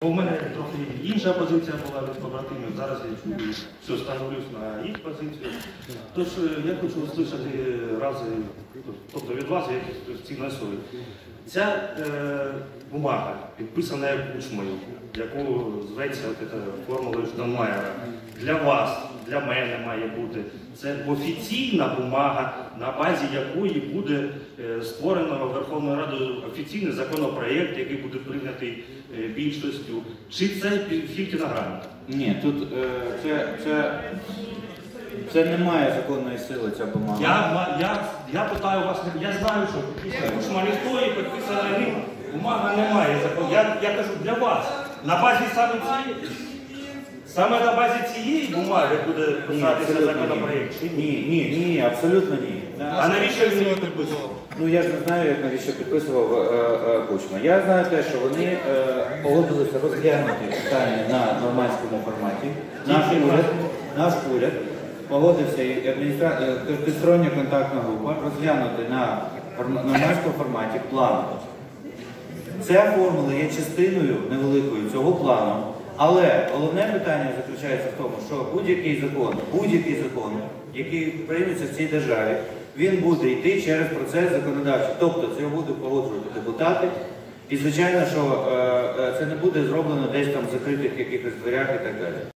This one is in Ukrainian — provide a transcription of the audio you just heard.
У мене трохи інша позиція була від побратимів, зараз я все становлюсь на їх позицію. Тож я хочу услышати тобто від вас, як цінної сові. Ця бумага, підписана Кучмою, яку зветься формулою Штайнмайєра, для вас, для мене має бути. Це офіційна бумага, на базі якої буде створено Верховною Радою офіційний законопроєкт, який буде прийнятий більшістю. Чи це фількінограма? Ні, тут це не має законної сили, ця бумага. Я питаю вас, я знаю, що підписана Кучма ніхто і підписана ним. Бумага не має закону. Я кажу для вас. На базі саме на базі цієї бумаги буде писатися законопроєкт? Ні, абсолютно ні. А навіщо він його підписував? Ну я ж не знаю, як навіщо підписував Кучма. Я знаю те, що вони погодилися розглянути питання на нормандському форматі. Наш уряд погодився і тристороння контактна група розглянути на нормандському форматі план. Ця формула є частиною невеликою цього плану. Але головне питання заключається в тому, що будь-який закон, який прийметься в цій державі, він буде йти через процес законодавчий. Тобто це будуть погоджувати депутати. І звичайно, що це не буде зроблено десь там в закритих якихось дверях і так далі.